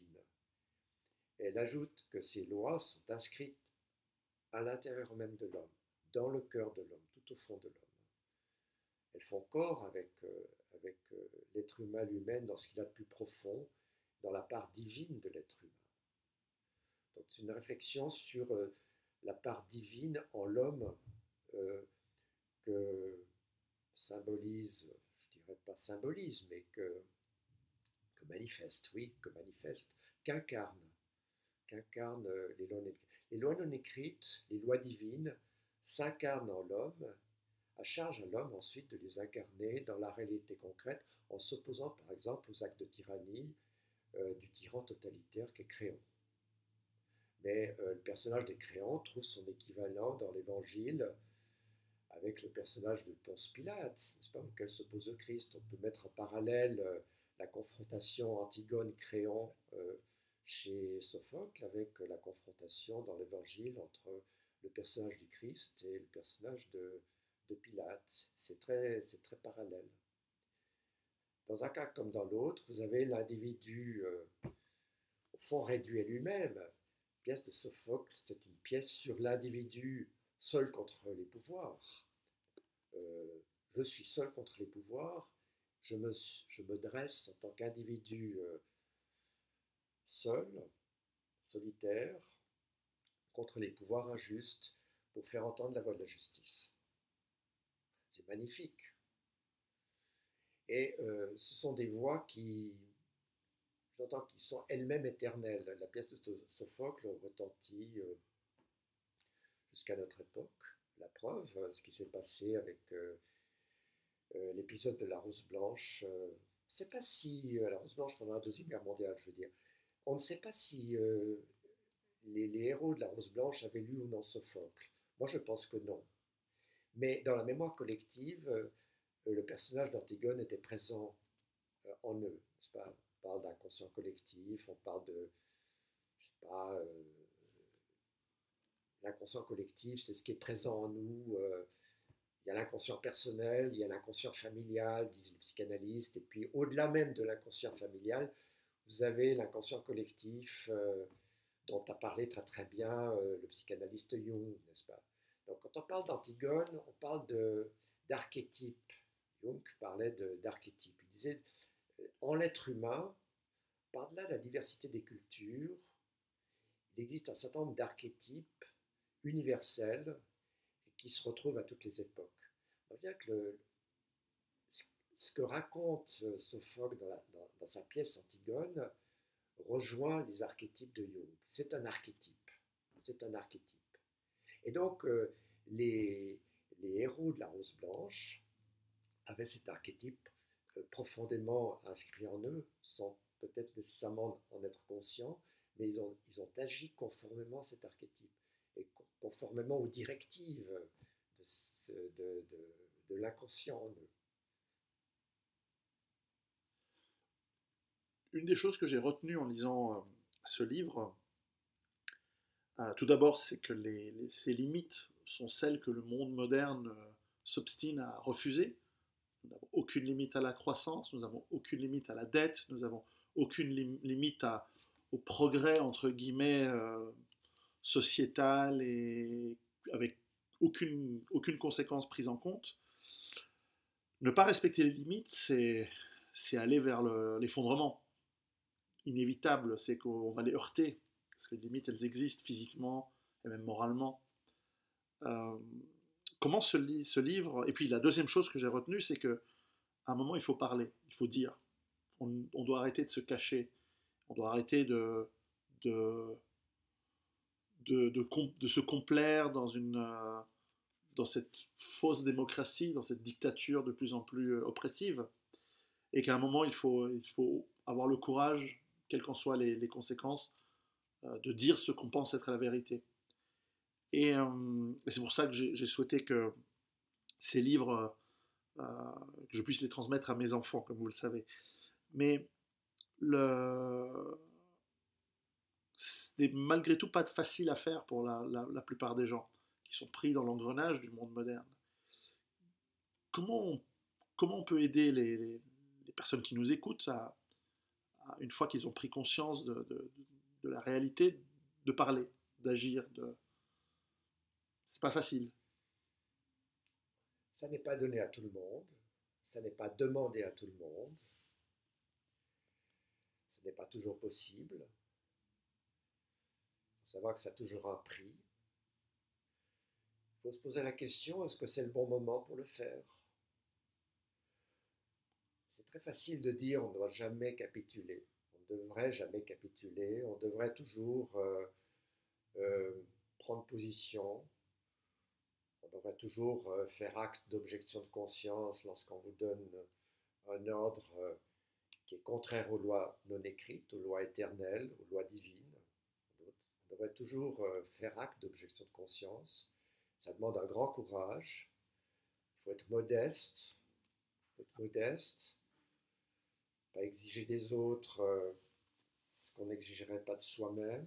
Et elle ajoute que ces lois sont inscrites à l'intérieur même de l'homme, dans le cœur de l'homme, tout au fond de l'homme. Elles font corps avec, euh, avec euh, l'être humain lui-même dans ce qu'il a de plus profond, dans la part divine de l'être humain. Donc c'est une réflexion sur euh, la part divine en l'homme euh, que symbolise, je dirais pas symbolise, mais que, que manifeste, oui, que manifeste, qu'incarne, qu'incarne euh, les lois non écrites. Les lois non écrites, les lois divines, s'incarnent en l'homme, à charge à l'homme ensuite de les incarner dans la réalité concrète, en s'opposant par exemple aux actes de tyrannie euh, du tyran totalitaire qu'est Créon. Mais euh, le personnage des Créons trouve son équivalent dans l'Évangile avec le personnage de Ponce Pilate, n'est-ce pas, auquel s'oppose le Christ. On peut mettre en parallèle euh, la confrontation Antigone-Créon euh, chez Sophocle avec euh, la confrontation dans l'Évangile entre le personnage du Christ et le personnage de, de Pilate. C'est très, c'est très parallèle. Dans un cas comme dans l'autre, vous avez l'individu euh, au fond réduit à lui-même. La pièce de Sophocle, c'est une pièce sur l'individu seul contre les pouvoirs. Euh, je suis seul contre les pouvoirs, je me, je me dresse en tant qu'individu euh, seul, solitaire, contre les pouvoirs injustes pour faire entendre la voix de la justice. C'est magnifique. Et euh, ce sont des voix qui, j'entends, qui sont elles-mêmes éternelles. La pièce de Sophocle retentit euh, jusqu'à notre époque. La preuve, ce qui s'est passé avec euh, euh, l'épisode de la Rose Blanche. Euh, on ne sait pas si, euh, la Rose Blanche pendant la Deuxième Guerre mondiale, je veux dire, on ne sait pas si euh, les, les héros de la Rose Blanche avaient lu ou non Sophocle. Moi, je pense que non. Mais dans la mémoire collective, euh, le personnage d'Antigone était présent euh, en eux. Pas, on parle d'inconscient collectif, on parle de, je sais pas, euh, l'inconscient collectif, c'est ce qui est présent en nous. Euh, il y a l'inconscient personnel, il y a l'inconscient familial, disent les psychanalystes, et puis au-delà même de l'inconscient familial, vous avez l'inconscient collectif euh, dont a parlé très très bien euh, le psychanalyste Jung, n'est-ce pas? Donc quand on parle d'Antigone, on parle de, d'archétype. Jung parlait de, d'archétype. Il disait, euh, en l'être humain, par-delà la diversité des cultures, il existe un certain nombre d'archétypes universels qui se retrouvent à toutes les époques. On voit bien que le, ce que raconte euh, Sophocle dans, la- dans- dans sa pièce Antigone rejoint les archétypes de Jung. C'est un archétype. C'est un archétype. Et donc, euh, les, les héros de la Rose Blanche avaient cet archétype euh, profondément inscrit en eux, sans peut-être nécessairement en être conscients, mais ils ont, ils ont agi conformément à cet archétype et conformément aux directives de, de, de, de l'inconscient en eux. Une des choses que j'ai retenues en lisant euh, ce livre, euh, tout d'abord, c'est que les, les, ces limites sont celles que le monde moderne euh, s'obstine à refuser. Nous n'avons aucune limite à la croissance, nous n'avons aucune limite à la dette, nous n'avons aucune lim limite à, au progrès, entre guillemets, euh, sociétal et avec aucune, aucune conséquence prise en compte. Ne pas respecter les limites, c'est aller vers l'effondrement. Inévitable, c'est qu'on va les heurter, parce que les limites, elles existent physiquement et même moralement. Euh, comment ce, li ce livre... Et puis la deuxième chose que j'ai retenue, c'est qu'à un moment, il faut parler, il faut dire. On, on doit arrêter de se cacher, on doit arrêter de, de, de, de, de se complaire dans, une, euh, dans cette fausse démocratie, dans cette dictature de plus en plus euh, oppressive, et qu'à un moment, il faut, il faut avoir le courage, quelles qu'en soient les, les conséquences, euh, de dire ce qu'on pense être la vérité. Et, euh, et c'est pour ça que j'ai souhaité que ces livres, euh, que je puisse les transmettre à mes enfants, comme vous le savez. Mais le... c'est malgré tout pas facile à faire pour la, la, la plupart des gens qui sont pris dans l'engrenage du monde moderne. Comment on, comment on peut aider les, les, les personnes qui nous écoutent à, à une fois qu'ils ont pris conscience de, de, de la réalité, de parler, d'agir, de... c'est pas facile. Ça n'est pas donné à tout le monde, ça n'est pas demandé à tout le monde, ce n'est pas toujours possible. Il faut savoir que ça a toujours un prix. Il faut se poser la question, est-ce que c'est le bon moment pour le faire? C'est très facile de dire on ne doit jamais capituler. On ne devrait jamais capituler, on devrait toujours euh, euh, prendre position, on devrait toujours euh, faire acte d'objection de conscience lorsqu'on vous donne un ordre euh, qui est contraire aux lois non écrites, aux lois éternelles, aux lois divines. On devrait toujours euh, faire acte d'objection de conscience. Ça demande un grand courage. Il faut être modeste. Il faut être modeste. Pas exiger des autres euh, ce qu'on n'exigerait pas de soi-même.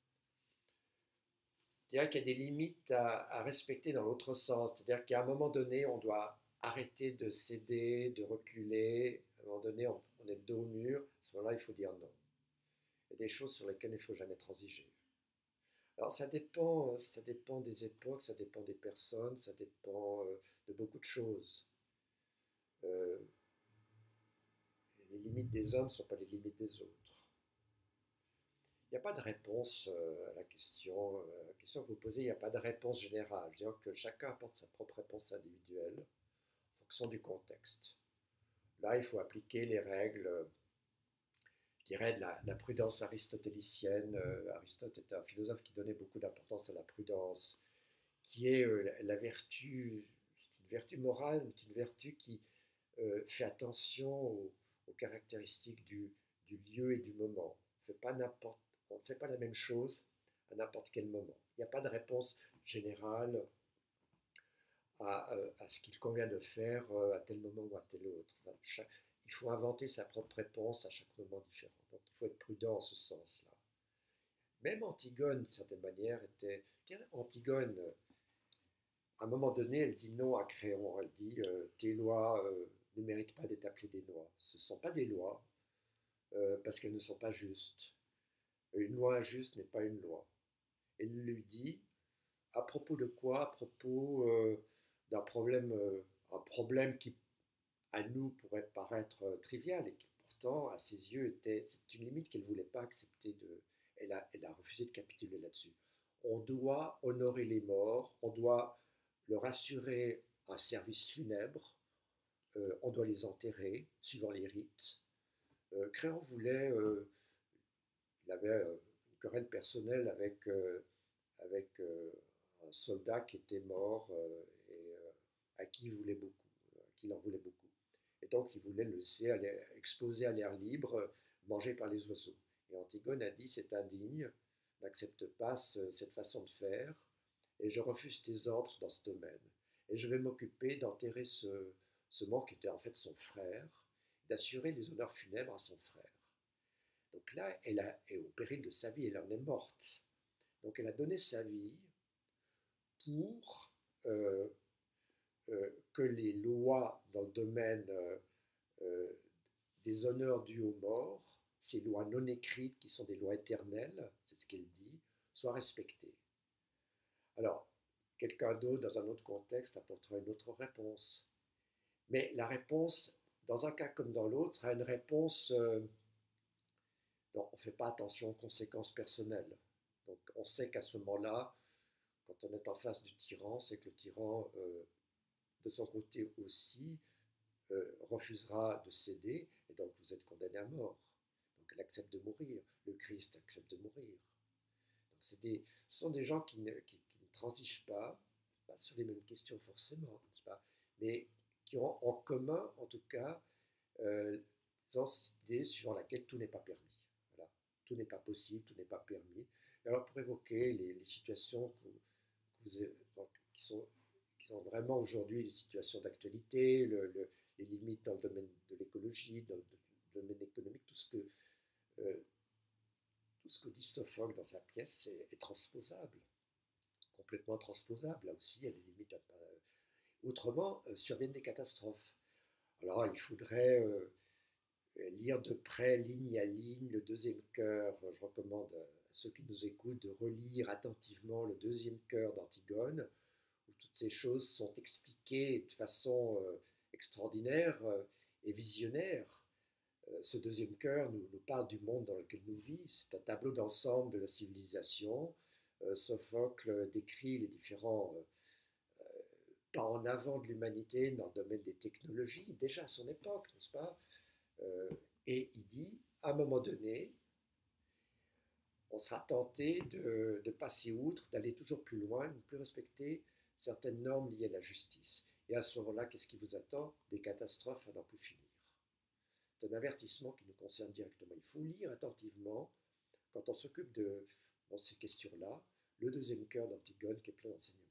C'est-à-dire qu'il y a des limites à, à respecter dans l'autre sens. C'est-à-dire qu'à un moment donné, on doit arrêter de céder, de reculer. À un moment donné, on, on est le dos au mur. À ce moment-là, il faut dire non. Il y a des choses sur lesquelles il ne faut jamais transiger. Alors ça dépend, ça dépend des époques, ça dépend des personnes, ça dépend euh, de beaucoup de choses. Euh, les limites des uns ne sont pas les limites des autres. Il n'y a pas de réponse euh, à la question, euh, la question que vous posez, il n'y a pas de réponse générale. Je dirais que chacun apporte sa propre réponse individuelle en fonction du contexte. Là, il faut appliquer les règles, je dirais, de la, de la prudence aristotélicienne. Euh, Aristote était un philosophe qui donnait beaucoup d'importance à la prudence, qui est euh, la, la vertu, c'est une vertu morale, mais c'est une vertu qui euh, fait attention aux, aux caractéristiques du, du lieu et du moment. On fait pas n'importe On ne fait pas la même chose à n'importe quel moment. Il n'y a pas de réponse générale à, à ce qu'il convient de faire à tel moment ou à tel autre. Il faut inventer sa propre réponse à chaque moment différent. Donc il faut être prudent en ce sens-là. Même Antigone, d'une certaine manière, était... Je dirais, Antigone, à un moment donné, elle dit non à Créon. Elle dit euh, tes lois euh, ne méritent pas d'être appelées des lois. Ce ne sont pas des lois euh, parce qu'elles ne sont pas justes. Une loi injuste n'est pas une loi. Elle lui dit, à propos de quoi? À propos euh, d'un problème, euh, un problème qui, à nous, pourrait paraître euh, trivial et qui, pourtant, à ses yeux, était c'est une limite qu'elle ne voulait pas accepter. De, elle, a, elle a refusé de capituler là-dessus. On doit honorer les morts, on doit leur assurer un service funèbre, euh, on doit les enterrer, suivant les rites. Euh, Créon voulait, euh, il avait euh, une querelle personnelle avec, euh, avec euh, un soldat qui était mort euh, et euh, à qui il voulait beaucoup, à qui il en voulait beaucoup. Et donc il voulait le laisser aller, exposer à l'air libre, mangé par les oiseaux. Et Antigone a dit c'est indigne, n'accepte pas ce, cette façon de faire, et je refuse tes ordres dans ce domaine. Et je vais m'occuper d'enterrer ce, ce mort qui était en fait son frère, d'assurer les honneurs funèbres à son frère. Donc là, elle a, est au péril de sa vie, elle en est morte. Donc elle a donné sa vie pour euh, euh, que les lois dans le domaine euh, euh, des honneurs dus aux morts, ces lois non écrites qui sont des lois éternelles, c'est ce qu'elle dit, soient respectées. Alors, quelqu'un d'autre, dans un autre contexte, apportera une autre réponse. Mais la réponse, dans un cas comme dans l'autre, sera une réponse euh, dont on ne fait pas attention aux conséquences personnelles. Donc, on sait qu'à ce moment-là, quand on est en face du tyran, c'est que le tyran, euh, de son côté aussi, euh, refusera de céder, et donc vous êtes condamné à mort. Donc, elle accepte de mourir. Le Christ accepte de mourir. Donc, des, ce sont des gens qui ne, qui, qui ne transigent pas, pas sur les mêmes questions forcément, n'est-ce pas, mais qui ont en commun, en tout cas, euh, cette idée suivant laquelle tout n'est pas permis. Voilà. Tout n'est pas possible, tout n'est pas permis. Et alors, pour évoquer les, les situations que vous, que vous, donc, qui, sont, qui sont vraiment aujourd'hui des situations d'actualité, le, le, les limites dans le domaine de l'écologie, dans le domaine économique, tout ce que euh, tout ce que dit Sophocle dans sa pièce est, est transposable, complètement transposable. Là aussi, il y a des limites. À pas... Autrement, euh, surviennent des catastrophes. Alors, il faudrait euh, lire de près, ligne à ligne, le deuxième chœur. Je recommande à ceux qui nous écoutent de relire attentivement le deuxième chœur d'Antigone, où toutes ces choses sont expliquées de façon euh, extraordinaire euh, et visionnaire. Ce deuxième chœur nous, nous parle du monde dans lequel nous vivons. C'est un tableau d'ensemble de la civilisation. Euh, Sophocle décrit les différents euh, pas en avant de l'humanité dans le domaine des technologies, déjà à son époque, n'est-ce pas euh, Et il dit, à un moment donné, on sera tenté de, de passer outre, d'aller toujours plus loin, de ne plus respecter certaines normes liées à la justice. Et à ce moment-là, qu'est-ce qui vous attend? Des catastrophes à n'en plus finir. C'est un avertissement qui nous concerne directement. Il faut lire attentivement, quand on s'occupe de, de ces questions-là, le deuxième chœur d'Antigone qui est plein d'enseignements.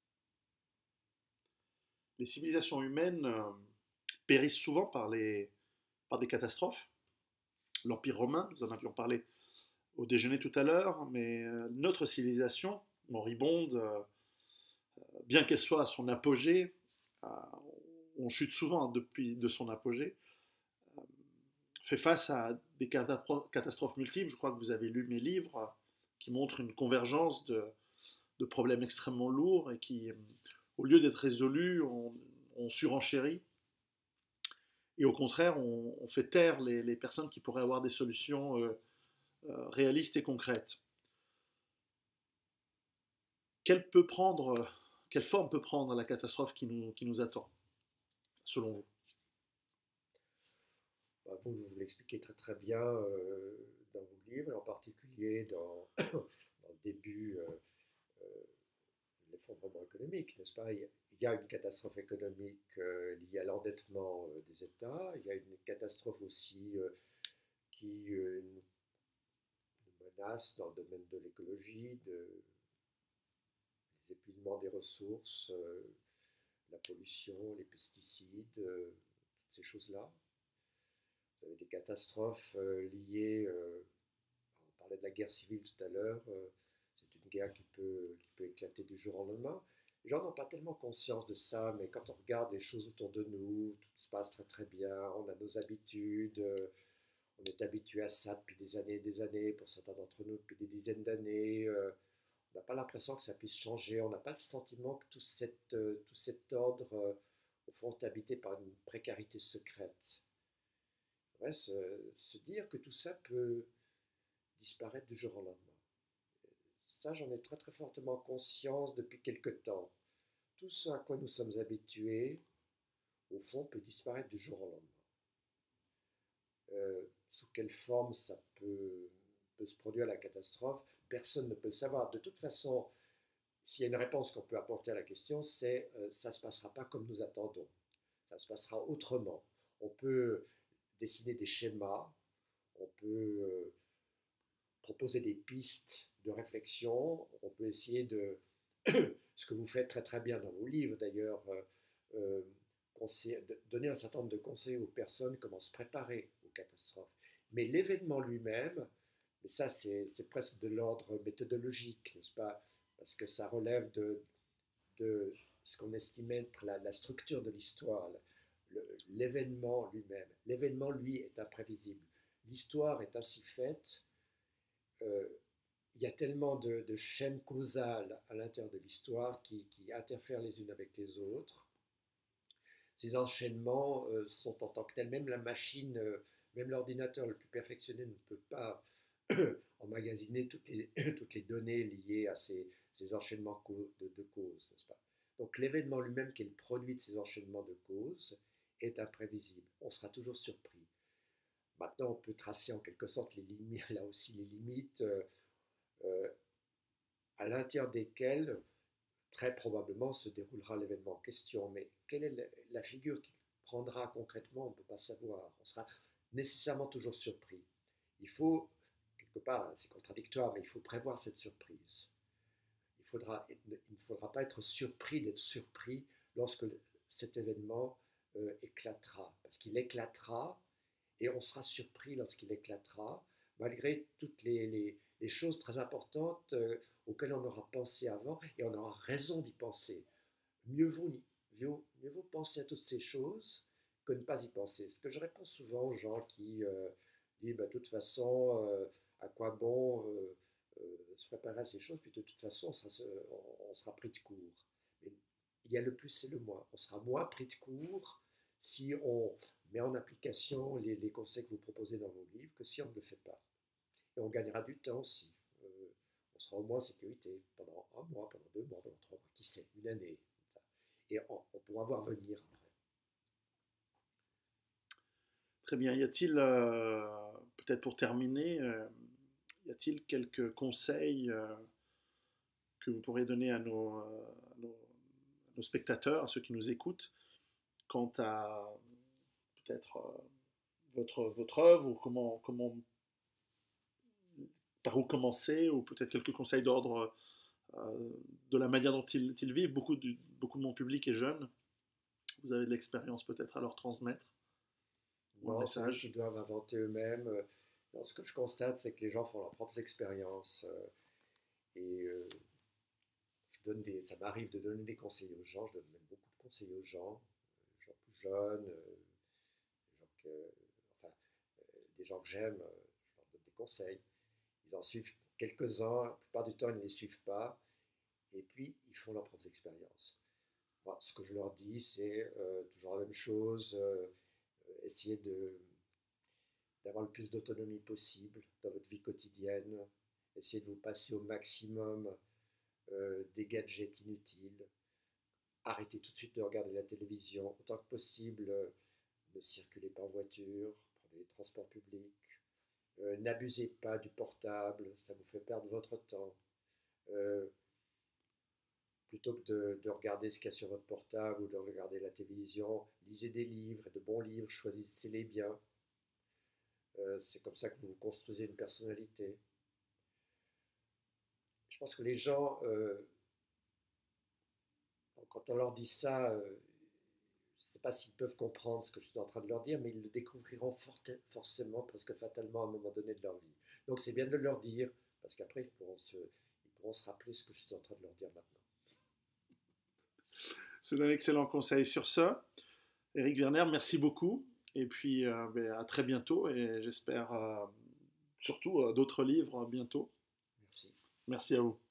Les civilisations humaines euh, périssent souvent par, les, par des catastrophes. L'Empire romain, nous en avions parlé au déjeuner tout à l'heure, mais euh, notre civilisation, moribonde, euh, bien qu'elle soit à son apogée, euh, on chute souvent depuis de son apogée, fait face à des catastrophes multiples. Je crois que vous avez lu mes livres qui montrent une convergence de, de problèmes extrêmement lourds et qui, au lieu d'être résolus, on, on surenchérit. Et au contraire, on, on fait taire les, les personnes qui pourraient avoir des solutions euh, euh, réalistes et concrètes. Quelle, peut prendre, quelle forme peut prendre la catastrophe qui nous, qui nous attend, selon vous? Vous, vous l'expliquez très très bien euh, dans vos livres, et en particulier dans, dans le début euh, euh, de l'effondrement économique, n'est-ce pas? Il y a une catastrophe économique euh, liée à l'endettement euh, des États, il y a une catastrophe aussi euh, qui euh, nous, nous menace dans le domaine de l'écologie, de l'épuisement des ressources, euh, la pollution, les pesticides, euh, toutes ces choses-là. Vous avez des catastrophes euh, liées, euh, on parlait de la guerre civile tout à l'heure, euh, c'est une guerre qui peut, qui peut éclater du jour au lendemain. Les gens n'ont pas tellement conscience de ça, mais quand on regarde les choses autour de nous, tout se passe très très bien, on a nos habitudes, euh, on est habitué à ça depuis des années et des années, pour certains d'entre nous depuis des dizaines d'années. Euh, on n'a pas l'impression que ça puisse changer, on n'a pas le sentiment que tout, cette, euh, tout cet ordre, euh, au fond, est habité par une précarité secrète. Ouais, se, se dire que tout ça peut disparaître du jour au lendemain. Ça, j'en ai très très fortement conscience depuis quelque temps. Tout ce à quoi nous sommes habitués, au fond, peut disparaître du jour au lendemain. Euh, sous quelle forme ça peut, peut se produire la catastrophe, personne ne peut le savoir. De toute façon, s'il y a une réponse qu'on peut apporter à la question, c'est euh, ça ne se passera pas comme nous attendons. Ça se passera autrement. On peut dessiner des schémas, on peut euh, proposer des pistes de réflexion, on peut essayer de, ce que vous faites très très bien dans vos livres d'ailleurs, euh, euh, conseil, de, donner un certain nombre de conseils aux personnes comment se préparer aux catastrophes. Mais l'événement lui-même, et ça c'est presque de l'ordre méthodologique, n'est-ce pas? Parce que ça relève de, de ce qu'on estime être la, la structure de l'histoire, l'événement lui-même. L'événement, lui, est imprévisible. L'histoire est ainsi faite, euh, il y a tellement de, de chaînes causales à l'intérieur de l'histoire qui, qui interfèrent les unes avec les autres. Ces enchaînements euh, sont en tant que tels, même la machine, euh, même l'ordinateur le plus perfectionné ne peut pas emmagasiner toutes les, toutes les données liées à ces, ces enchaînements de, de causes, n'est-ce pas? Donc l'événement lui-même, qui est le produit de ces enchaînements de causes, est imprévisible. On sera toujours surpris. Maintenant, on peut tracer en quelque sorte les limites, là aussi les limites euh, euh, à l'intérieur desquelles très probablement se déroulera l'événement en question. Mais quelle est la figure qu'il prendra concrètement, on ne peut pas savoir. On sera nécessairement toujours surpris. Il faut, quelque part, c'est contradictoire, mais il faut prévoir cette surprise. Il, faudra, il ne faudra pas être surpris d'être surpris lorsque cet événement euh, éclatera. Parce qu'il éclatera et on sera surpris lorsqu'il éclatera, malgré toutes les, les, les choses très importantes euh, auxquelles on aura pensé avant et on aura raison d'y penser. Mieux vaut, mieux, mieux vaut penser à toutes ces choses que ne pas y penser. Ce que je réponds souvent aux gens qui euh, disent bah, de toute façon, euh, à quoi bon euh, euh, se préparer à ces choses, puis de toute façon, on sera, on, on sera pris de court. Mais il y a le plus et le moins. On sera moins pris de court si on met en application les, les conseils que vous proposez dans vos livres que si on ne le fait pas. Et on gagnera du temps aussi. Euh, on sera au moins en sécurité pendant un mois, pendant deux mois, pendant trois mois, qui sait, une année. Et on, on pourra voir venir après. Très bien. Y a-t-il, euh, peut-être pour terminer, euh, y a-t-il quelques conseils euh, que vous pourriez donner à nos, à nos, à nos spectateurs, à ceux qui nous écoutent, quant à peut-être euh, votre, votre œuvre, ou comment, comment, par où commencer, ou peut-être quelques conseils d'ordre euh, de la manière dont ils, ils vivent. Beaucoup de, beaucoup de mon public est jeune. Vous avez de l'expérience peut-être à leur transmettre. Non, c'est eux qui doivent inventer eux-mêmes. Ce que je constate, c'est que les gens font leurs propres expériences. Euh, et euh, je donne des, ça m'arrive de donner des conseils aux gens. Je donne même beaucoup de conseils aux gens, euh, gens plus jeunes, euh, des gens que, enfin, euh, des gens que j'aime. Euh, je leur donne des conseils. Ils en suivent quelques-uns. La plupart du temps, ils ne les suivent pas. Et puis, ils font leurs propres expériences. Moi, ce que je leur dis, c'est euh, toujours la même chose. Euh, Essayez de, d'avoir le plus d'autonomie possible dans votre vie quotidienne. Essayez de vous passer au maximum euh, des gadgets inutiles. Arrêtez tout de suite de regarder la télévision. Autant que possible, euh, ne circulez pas en voiture, prenez les transports publics. Euh, n'abusez pas du portable, ça vous fait perdre votre temps. Euh, plutôt que de, de regarder ce qu'il y a sur votre portable ou de regarder la télévision, lisez des livres, de bons livres, choisissez-les bien. Euh, c'est comme ça que vous construisez une personnalité. Je pense que les gens, euh, quand on leur dit ça, euh, je ne sais pas s'ils peuvent comprendre ce que je suis en train de leur dire, mais ils le découvriront forcément, presque fatalement, à un moment donné de leur vie. Donc c'est bien de leur dire, parce qu'après, ils pourront se, ils pourront se rappeler ce que je suis en train de leur dire maintenant. C'est un excellent conseil sur ça. Éric Werner, merci beaucoup. Et puis euh, ben, à très bientôt. Et j'espère euh, surtout euh, d'autres livres bientôt. Merci. Merci à vous.